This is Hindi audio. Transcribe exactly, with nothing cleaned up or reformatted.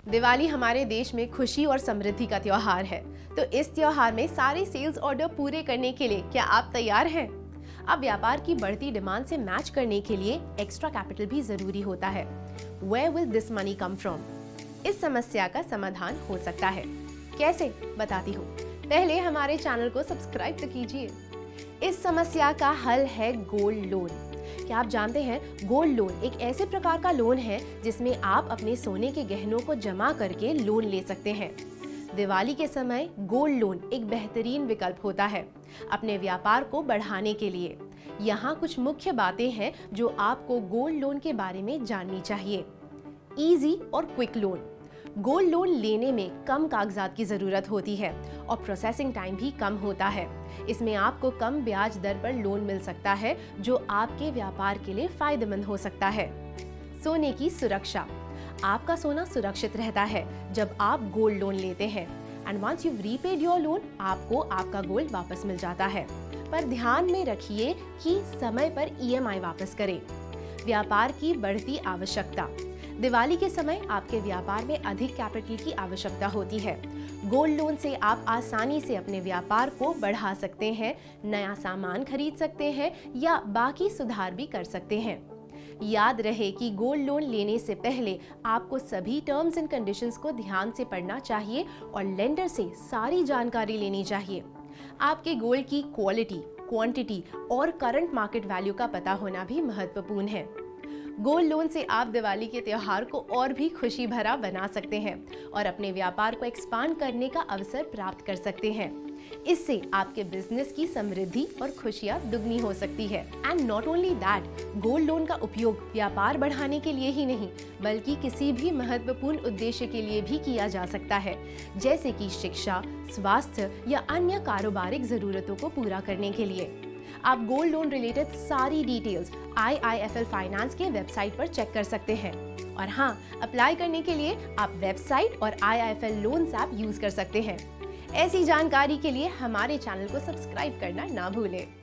दिवाली हमारे देश में खुशी और समृद्धि का त्योहार है, तो इस त्योहार में सारे सेल्स ऑर्डर पूरे करने के लिए क्या आप तैयार हैं? अब व्यापार की बढ़ती डिमांड से मैच करने के लिए एक्स्ट्रा कैपिटल भी जरूरी होता है। Where will this money come from? इस समस्या का समाधान हो सकता है। कैसे, बताती हूँ। पहले हमारे चैनल को सब्सक्राइब तो कीजिए। इस समस्या का हल है गोल्ड लोन। क्या आप जानते हैं, गोल्ड लोन एक ऐसे प्रकार का लोन है जिसमें आप अपने सोने के गहनों को जमा करके लोन ले सकते हैं। दिवाली के समय गोल्ड लोन एक बेहतरीन विकल्प होता है अपने व्यापार को बढ़ाने के लिए। यहाँ कुछ मुख्य बातें हैं जो आपको गोल्ड लोन के बारे में जाननी चाहिए। इजी और क्विक लोन। गोल्ड लोन लेने में कम कागजात की जरूरत होती है और प्रोसेसिंग टाइम भी कम होता है। इसमें आपको कम ब्याज दर पर लोन मिल सकता है जो आपके व्यापार के लिए फायदेमंद हो सकता है। सोने की सुरक्षा। आपका सोना सुरक्षित रहता है जब आप गोल्ड लोन लेते हैं and once you repaid your loan, आपको आपका गोल्ड वापस मिल जाता है। पर ध्यान में रखिए कि समय पर ई एम आई वापस करें। व्यापार की बढ़ती आवश्यकता। दिवाली के समय आपके व्यापार में अधिक कैपिटल की आवश्यकता होती है। गोल्ड लोन से आप आसानी से अपने व्यापार को बढ़ा सकते हैं, नया सामान खरीद सकते हैं या बाकी सुधार भी कर सकते हैं। याद रहे कि गोल्ड लोन लेने से पहले आपको सभी टर्म्स एंड कंडीशंस को ध्यान से पढ़ना चाहिए और लेंडर से सारी जानकारी लेनी चाहिए। आपके गोल्ड की क्वालिटी, क्वांटिटी और करंट मार्केट वैल्यू का पता होना भी महत्वपूर्ण है। गोल्ड लोन से आप दिवाली के त्योहार को और भी खुशी भरा बना सकते हैं और अपने व्यापार को एक्सपांड करने का अवसर प्राप्त कर सकते हैं। इससे आपके बिजनेस की समृद्धि और खुशियां दुगनी हो सकती है। And not only that, gold loan का उपयोग व्यापार बढ़ाने के लिए ही नहीं बल्कि किसी भी महत्वपूर्ण उद्देश्य के लिए भी किया जा सकता है, जैसे कि शिक्षा, स्वास्थ्य या अन्य कारोबारिक जरूरतों को पूरा करने के लिए। आप गोल्ड लोन रिलेटेड सारी details I I F L finance के वेबसाइट पर चेक कर सकते हैं। और हाँ, अप्लाई करने के लिए आप वेबसाइट और I I F L loans app use कर सकते हैं। ऐसी जानकारी के लिए हमारे चैनल को सब्सक्राइब करना ना भूलें।